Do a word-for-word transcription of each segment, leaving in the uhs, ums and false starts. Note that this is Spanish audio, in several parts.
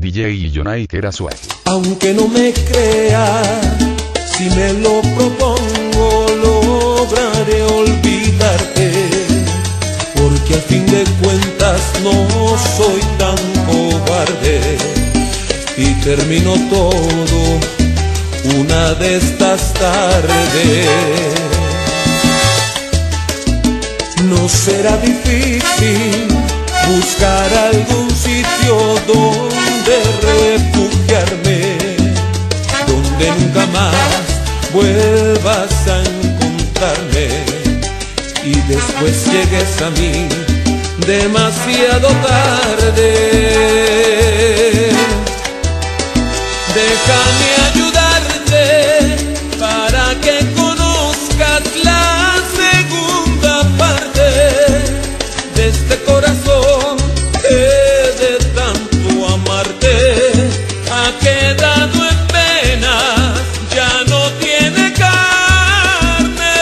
D J Illonai que era suave. Aunque no me crea, si me lo propongo, lograré olvidarte, porque al fin de cuentas no soy tan cobarde y termino todo una de estas tardes. No será difícil buscar algún sitio donde refugiarme, donde nunca más vuelvas a encontrarme y después llegues a mí demasiado tarde. Déjame ayudarte para que conozcas la segunda parte de este corazón que de tanto amarte ha quedado en pena, ya no tiene carne.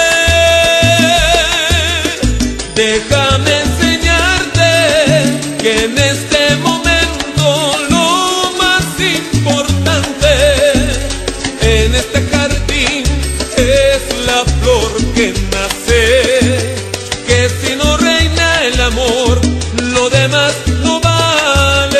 Déjame enseñarte que en este momento lo más importante en este jardín es la flor que nace, que si no reina el amor, lo demás no vale.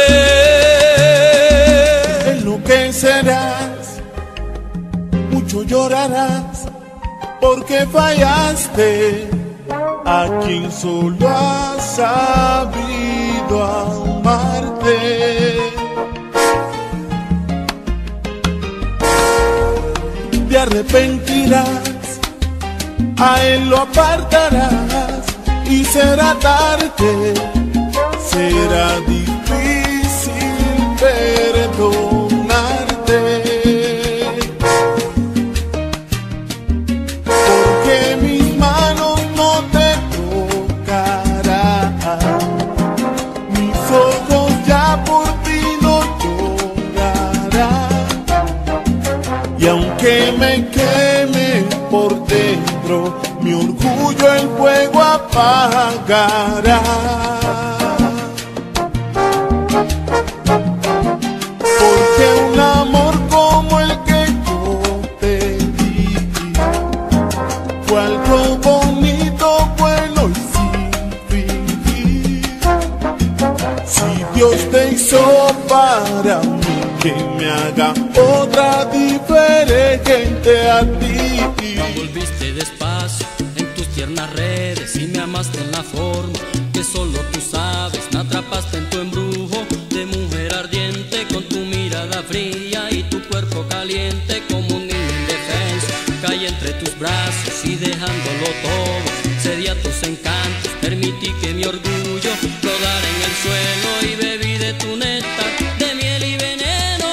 Enloquecerás, mucho llorarás, porque fallaste a quien solo ha sabido amarte. Te arrepentirás, a él lo apartarás y será tarde, será difícil perdonarte, porque mis manos no te tocarán, mis ojos ya por ti no llorarán, y aunque me queme por dentro, mi orgullo el fuego apagará. Porque un amor como el que yo te di fue algo bonito, bueno y sin fingir. Si Dios te hizo para mí, que me haga otra diferente a ti. Volviste despacio en tus tiernas redes y me amaste en la forma que solo tú sabes. Me atrapaste en tu embrujo de mujer ardiente, con tu mirada fría y tu cuerpo caliente como un niño indefenso. Caí entre tus brazos y dejándolo todo, cedí a tus encantos, permití que mi orgullo rodara en el suelo y bebí de tu néctar de miel y veneno.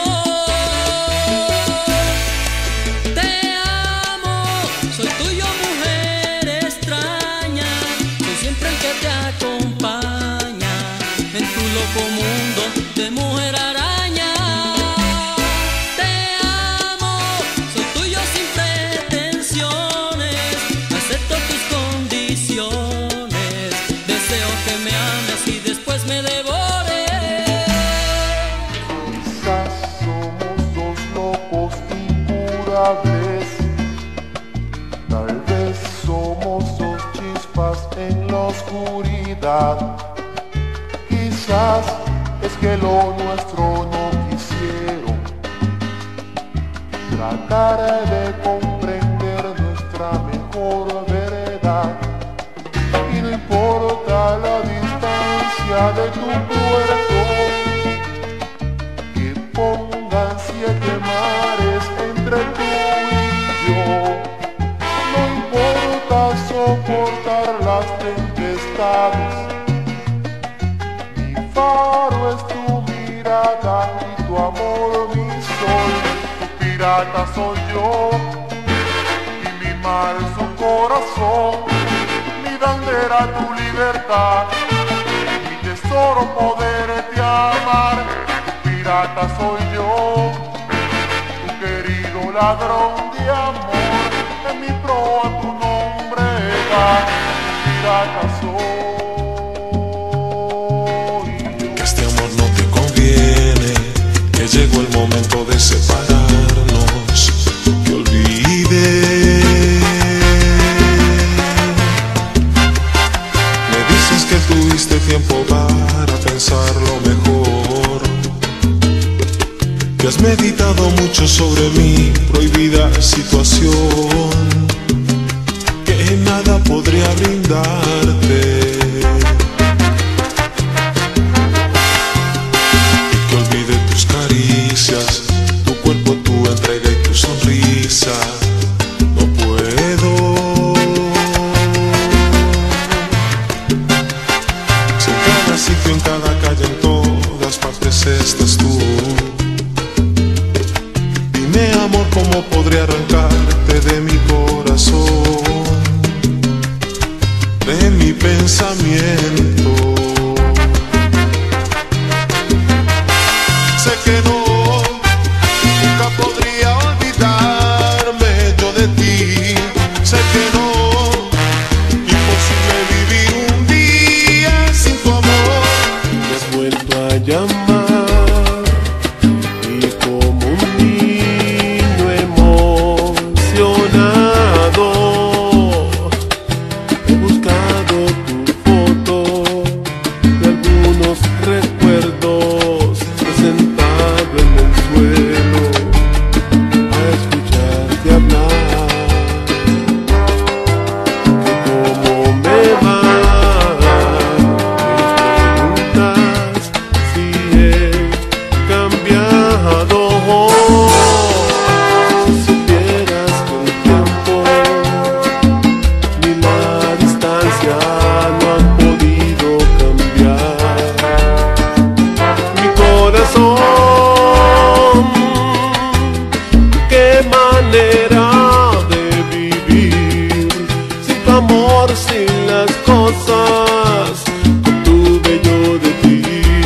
Soy tuyo, mujer extraña, soy siempre el que te acompaña en tu loco mundo de mujer araña. Te amo, soy tuyo sin pretensiones, acepto tus condiciones, deseo que me ames y después me devores. Quizás somos dos locos incurables, tal vez somos dos chispas en la oscuridad. Quizás es que lo nuestro no quisieron tratar de comprender nuestra mejor verdad. Y no importa la distancia de tu puerto, que pongan siete mares entre tú y yo. No importa soportar las tempestades, mi faro es tu mirada y tu amor mi sol. Tu pirata soy yo y mi mar su corazón, mi bandera tu libertad, mi tesoro poderte amar. Tu pirata soy yo, tu querido ladrón de amor, en mi proa tu nombre va. Tu pirata soy yo. Que este amor no te conviene, has meditado mucho sobre mi prohibida situación, que nada podría brindarte, y que olvide tus caricias, tu cuerpo, tu entrega y tu sonrisa. No puedo. Si en cada sitio, en cada calle, en todas partes estás tú, dime, amor, cómo podría arrancarte de mi corazón, de mi pensamiento. Sé que no, nunca podría olvidarme yo de ti. Sé que no, imposible vivir un día sin tu amor. Me has vuelto a llamar y como un niño emocionado he buscado tu foto y algunos recuerdos, sentado en el suelo a escucharte hablar. Que cómo me va, me preguntas si he cambiado. Si supieras que el tiempo ni la distancia no han podido cambiar mi corazón. Qué manera de vivir sin tu amor, sin las cosas que obtuve yo de ti.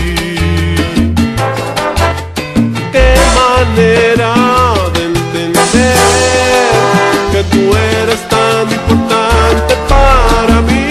Qué manera de entender que tú eres tan importante para mí.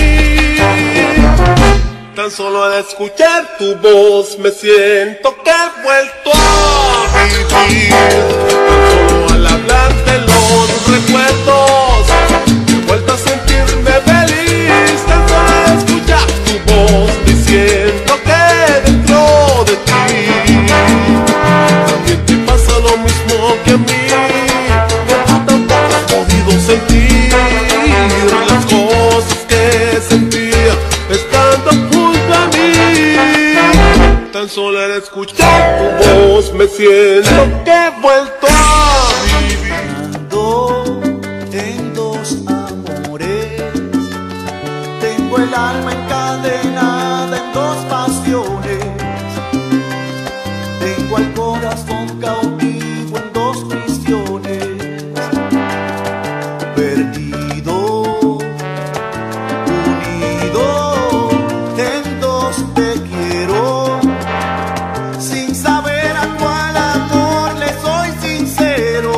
Tan solo al escuchar tu voz me siento que he vuelto a vivir. Tan solo al hablar de los recuerdos he vuelto a sentirme feliz. Tan solo al escuchar tu voz diciendo que dentro de ti también te pasa lo mismo que a mí. Que tú tampoco has podido sentir las cosas que sentía estando junto a mí. Tan solo al escuchar tu voz me siento que he vuelto a vivir. Ando en dos amores, tengo el alma encadenada en dos pasiones, tengo al corazón cautivo en dos prisiones, perdido, unido, en dos te quiero, sin saber a cuál amor le soy sincero,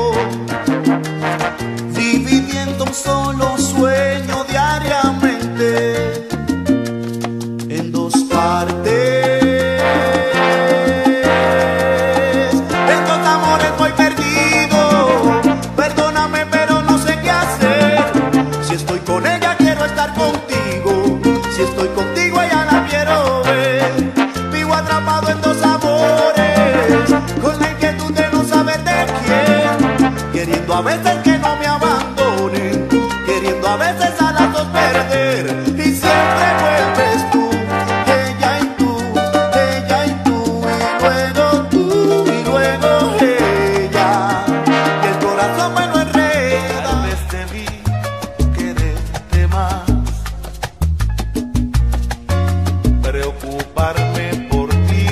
viviendo un solo sueño diariamente en dos partes. En dos amores voy perdido, perdóname pero no sé qué hacer. Si estoy con ella quiero estar contigo, si estoy contigo ella la quiero ver. Vivo atrapado en dos amores, con la inquietud de no saber de quién, queriendo a veces que no me abandonen, queriendo a veces a las dos perder, y siempre vuelves tú, ella y tú, ella y tú, y luego tú, y luego ella, y el corazón me lo enreda. Tal vez debí quererte más, preocuparme por ti,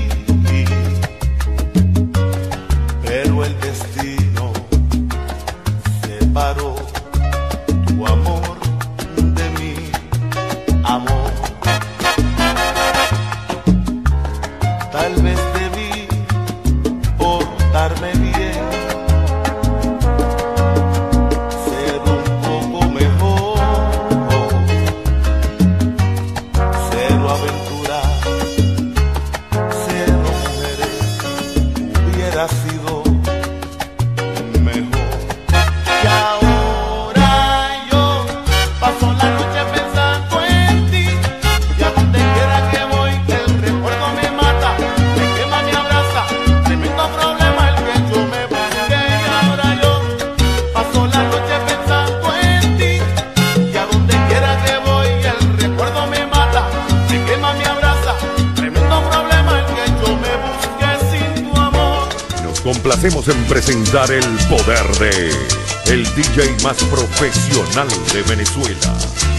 pero el destino separó tu amor de mi amor. Tal vez debí portarme bien, ser un poco mejor, cero aventura, cero mujeres, hubiera sido mejor. Y ahora yo paso la noche pensando en ti, y a donde quiera que voy el recuerdo me mata, me quema, me abraza, tremendo problema el complacemos en presentar el poder de el D J más profesional de Venezuela.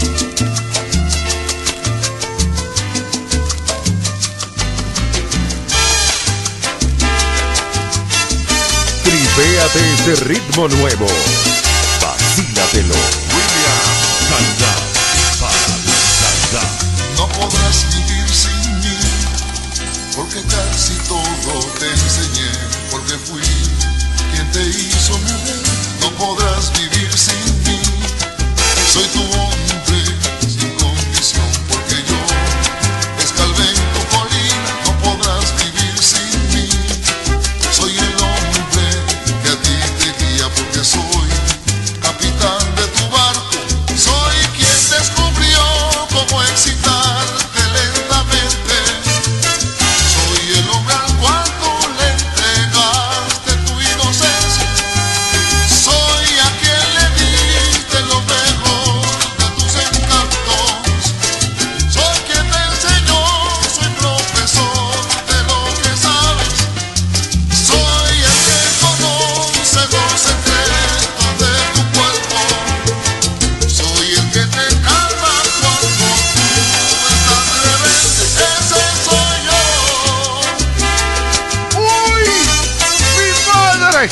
Tripéate ese ritmo nuevo. Vacílatelo. William Canda para Canda. No podrás vivir sin mí, porque casi todo te enseñé, porque fui quien te hizo mujer. No podrás vivir sin mí, soy tu hombre sin condición, porque yo escalvé en tu colina. No podrás vivir sin mí, soy el hombre que a ti te guía, porque soy capitán de tu barco, soy quien descubrió cómo excitarte lentamente, soy el hombre al cual tú le entregaste tu inocencia, soy a quien le diste lo mejor de tus encantos, soy quien te enseñó, soy profesor de lo que sabes, soy el que conoce los secretos de tu cuerpo, soy el que te calma cuando tú estás rebelde, ese soy yo. ¡Uy! ¡Mi madre!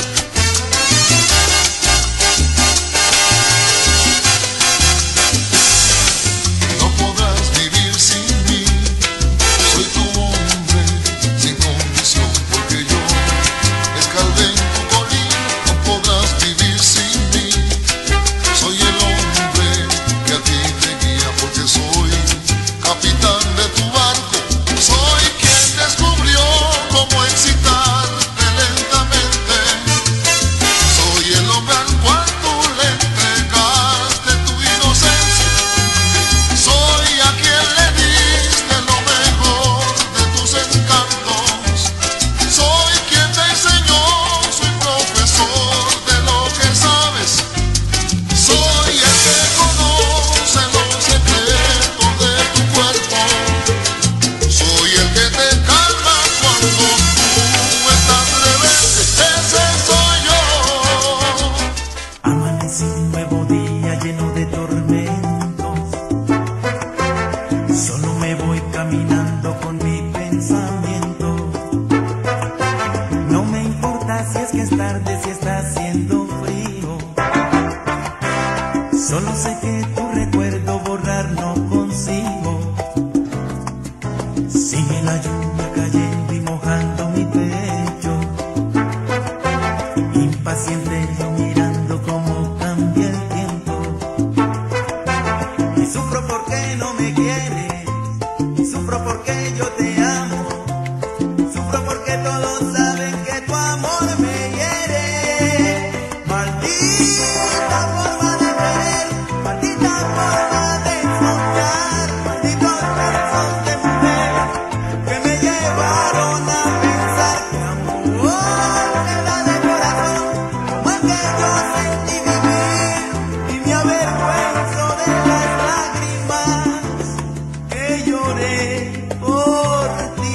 No podrás vivir sin mí, soy tu hombre sin condición, porque yo escalvé en tu colina. No podrás vivir sin mí, soy el hombre que a ti te guía, porque soy capitán de tu barco, soy quien descubrió cómo excitarte lentamente, soy el hombre al cual tú le entregaste tu inocencia, soy a quien le diste lo mejor de tus encantos, soy quien te enseñó, soy profesor de lo que sabes, soy el que conoce los secretos de tu cuerpo, soy el que te calma cuando tú estás rebelde, ese soy yo. Amanece un nuevo día lleno de tormentos. Solo me voy caminando con mi pensamiento. No me importa si es que es tarde, si está haciendo frío. Solo sé que tu recuerdo borrar no consigo. Sigue la lluvia cayendo y mojando mi pecho. Impaciente yo mirando cómo cambia el tiempo. Y sufro porque no me quieres, y sufro porque yo te amo, sufro porque todos saben que tu amor me hiere. Maldita forma de querer, maldita forma de soñar, malditos besos de mujer que me llevaron a pensar que amor era de corazón, más que yo sentí vivir, y me avergüenzo de las lágrimas que lloré por ti.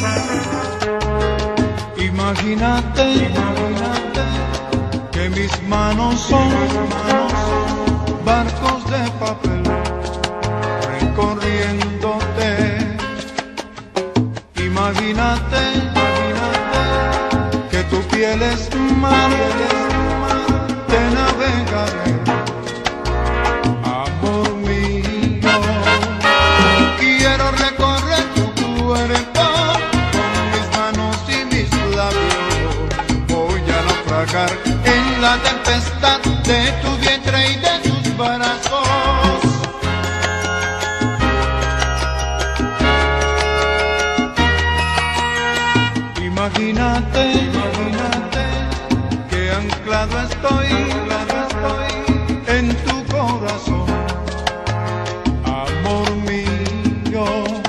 Imagínate, imagínate que mis manos son barcos de papel recorriéndote. Imagínate, imagínate que tu piel es mar, te navegaré, amor mío. Quiero recorrer tu cuerpo con mis manos y mis labios. Voy a naufragar en la tempestad de tu vientre y de tus brazos. Imagínate, imagínate que anclado estoy, anclado estoy en tu corazón, amor mío.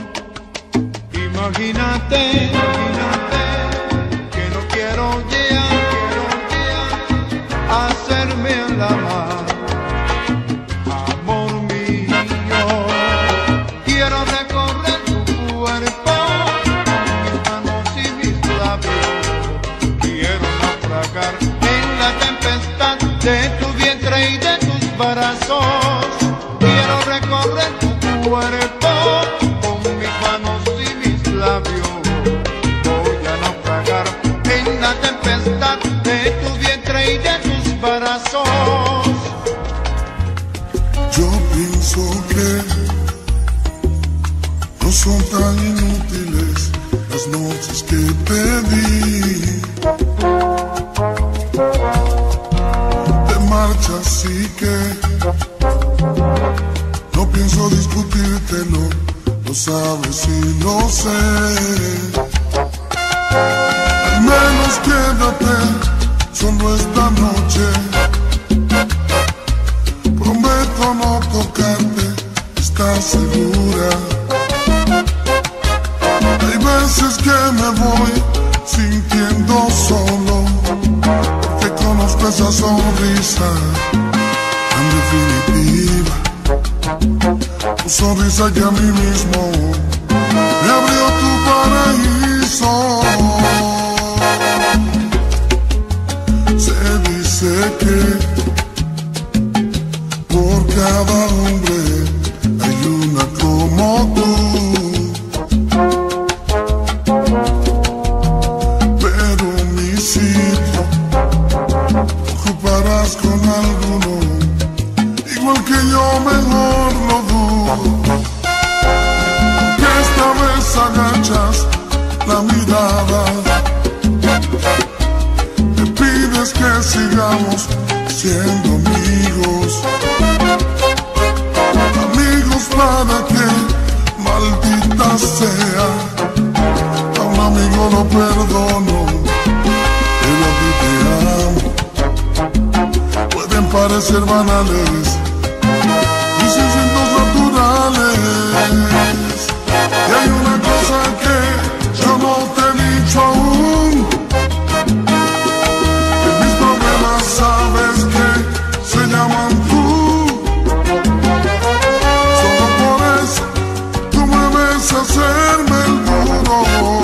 Imagínate, imagínate que no quiero ya, quiero ya hacerme a la mar, amor mío. Quiero recorrer tu cuerpo con mis manos y mis labios. Quiero naufragar naufragar en la tempestad de tu vientre y de tus brazos. Quiero recorrer tu cuerpo con mis manos y mis labios. Voy a naufragar en la tempestad de tu vientre y de tus brazos. Yo pienso que no son tan inútiles las noches que te di. Te marchas y que no pienso discutírtelo, lo sabes y lo sé. Al menos quédate solo esta noche. Prometo no tocarte, ¿estás segura? Hay veces que me voy sintiendo solo, porque conozco esa sonrisa tan definitiva. Tu sonrisa que a mí mismo me abrió tu paraíso. Se dice que por cada hombre hay una como tú, pero mi sitio ocuparás con alguno, igual que yo, mejor lo dudo. Que esta vez agachas la mirada, me pides que sigamos siendo amigos, amigos para que, maldita sea, a un amigo lo perdono, pero a ti te amo. Pueden parecer banales mis instintos naturales, y hay una cosa que yo no te he dicho aún. Sabes que se llaman tú, solo por eso tú me ves hacerme el duro,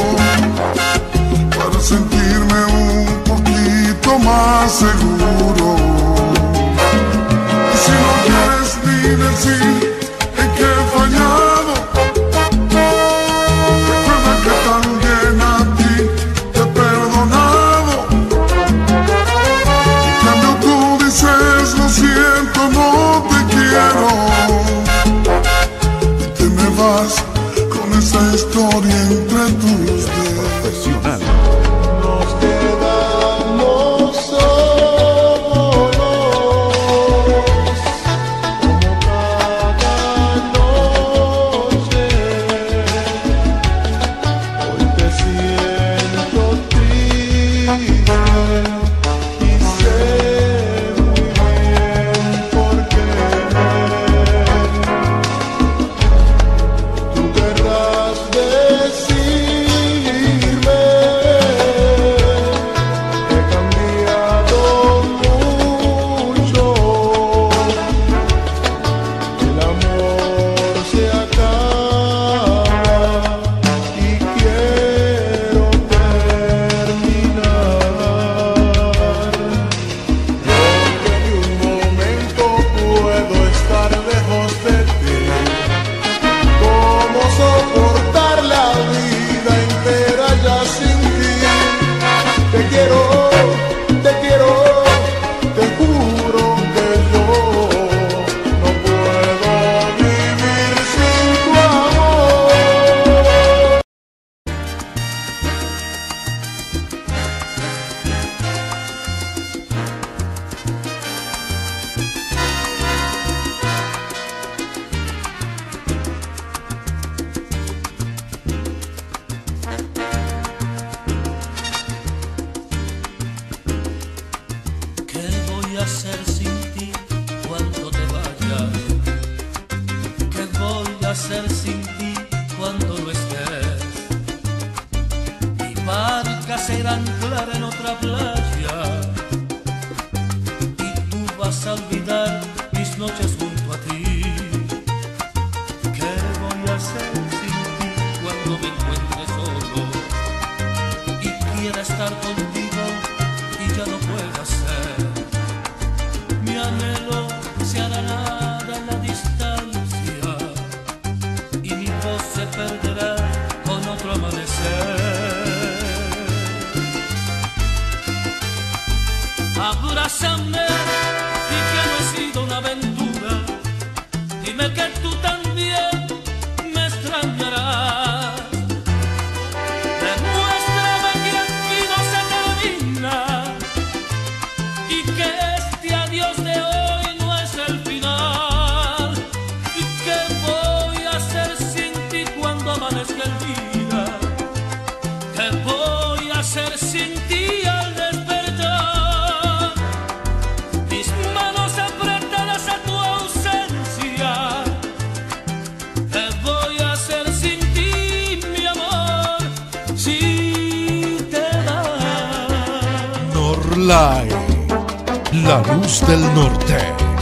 para sentirme un poquito más seguro. Y si no quieres ni decir en qué he fallado, recuerda que también a ti te he perdonado. Lo siento, no te quiero, y te me vas con esa historia entre tus dedos. Nos quedamos solos, como cada noche. Hoy te siento triste y sé hacer sin ti cuando no estés? Mi barca será anclar en otra playa y tú vas a olvidar mis noches junto a ti. ¿Qué voy a hacer sin ti cuando me encuentre solo y quiera estar contigo y ya no puedo? abrázame, y que no he sido una aventura. Dime que tú también me extrañarás. Demuéstrame que aquí no se termina y que este adiós de hoy no es el final. ¿Y qué voy a hacer sin ti cuando amanezca el día? ¿Qué voy a hacer sin ti al despertar? Mis manos apretadas a tu ausencia. ¿Qué voy a hacer sin ti, mi amor, si te vas? Norlai, la luz del norte.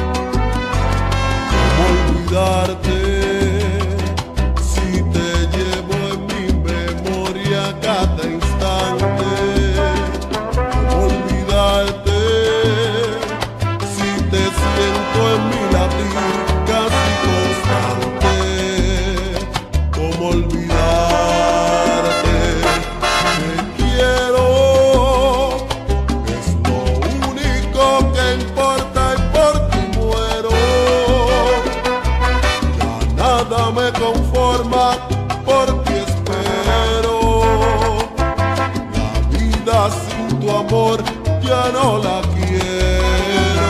¿Cómo olvidarte si te llevo en mi memoria cada instante? ¿Cómo olvidarte si te siento en mi latir casi constante? ¿Cómo olvidarte? Te quiero, es lo único que importa y por ti muero. Ya nada me conforma, por ti espero. La vida sin tu amor ya no la quiero.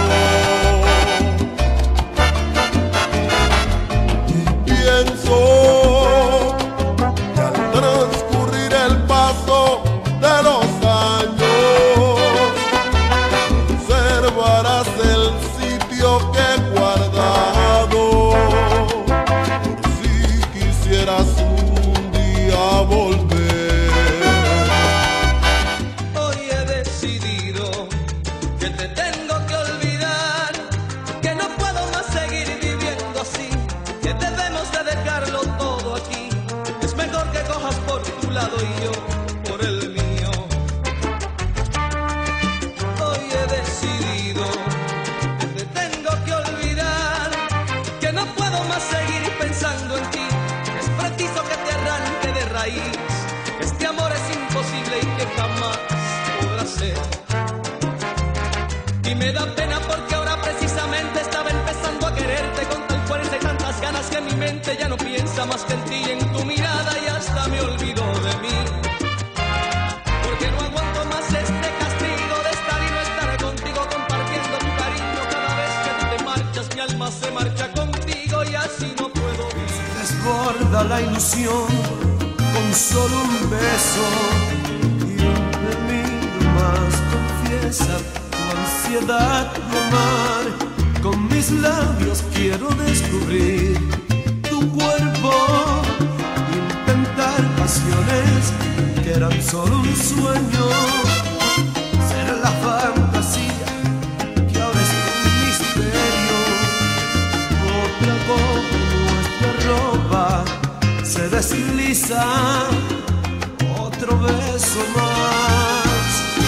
Y pienso que al transcurrir el paso de los años observarás el sitio que he guardado, por si quisieras un día volver. Hoy he decidido que te tengo que olvidar, que no puedo más seguir viviendo así, que debemos de dejarlo todo aquí. Es mejor que cojas por tu lado y yo por el mío. Hoy he decidido que te tengo que olvidar, que no puedo más seguir pensando en ti. Es preciso que te arranque de raíz. Este amor es imposible y que jamás podrá ser. Y me da pena porque ahora precisamente estaba empezando a quererte con tal fuerza y tantas ganas que mi mente ya no piensa más que en ti y en tu mirada, y hasta me olvidó de mí. Porque no aguanto más este castigo de estar y no estar contigo, compartiendo tu cariño. Cada vez que tú te marchas mi alma se marcha contigo y así no puedo vivir. Desborda la ilusión con solo un beso y un gemido más. Confiesa tu ansiedad de amar. Con mis labios quiero descubrir tu cuerpo, inventar pasiones que eran solo un sueño, ser la fantasía que ahora es un misterio. Otra gota de nuestra ropa se desliza, otro beso más.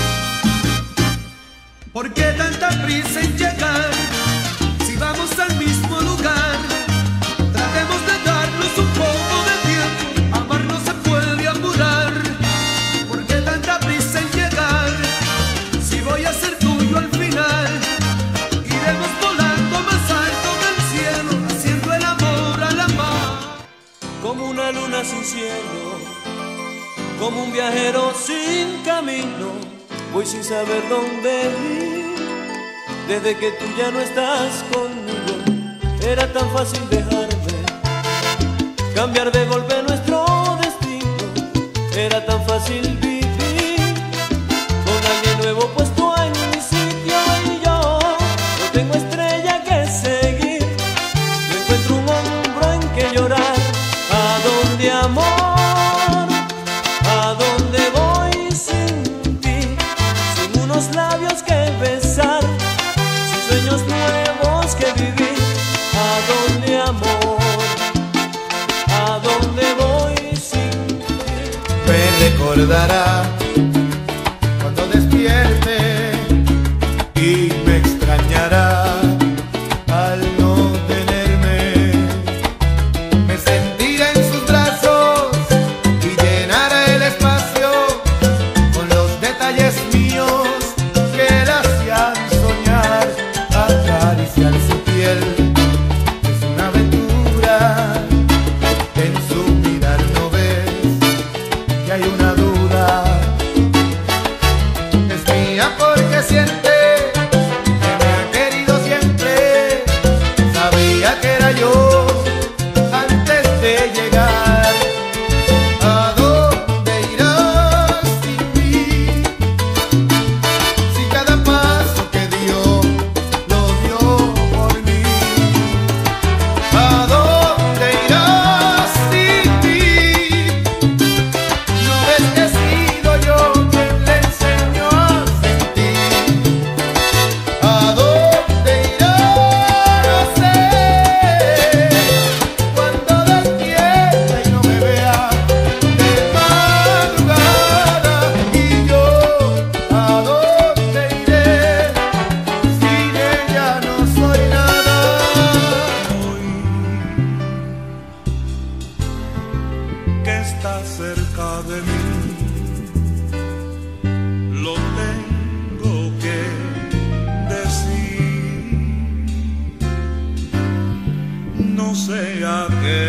¿Por qué tanta prisa en llegar? Si vamos al mismo lugar, tratemos de darnos un poco de tiempo. Amar no se puede apurar. ¿Por qué tanta prisa en llegar? Si voy a ser tuyo al final, iremos volando más alto del cielo, haciendo el amor a la mar. Como una luna sin cielo, como un viajero sin camino, voy sin saber dónde ir. Desde que tú ya no estás conmigo, era tan fácil dejarme, cambiar de golpe nuestro destino. Era tan fácil vivir con alguien nuevo puesto en mi sitio, y yo no tengo estrella que seguir, no encuentro un hombro en que llorar. ¿A dónde, amor? ¿A dónde voy sin ti? Sin unos labios que besar, sin sueños nuevos que vivir. ¿A dónde, amor? ¿A dónde voy sin ti? Me recordará cuando despierte y me extrañará al no tenerme. Me sentiré en sus brazos y llenará el espacio con los detalles míos que él hacía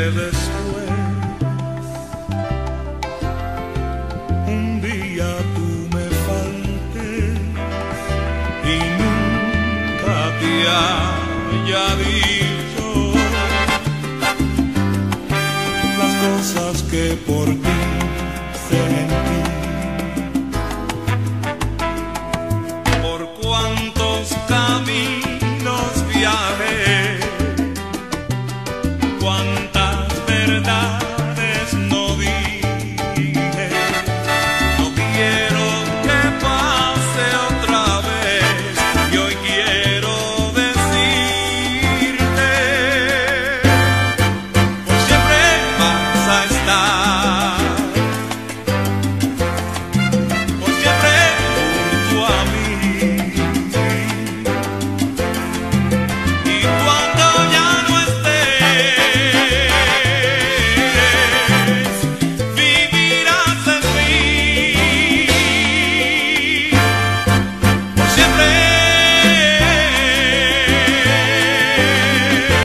después un día tú me faltes y nunca te haya dicho las cosas que por ti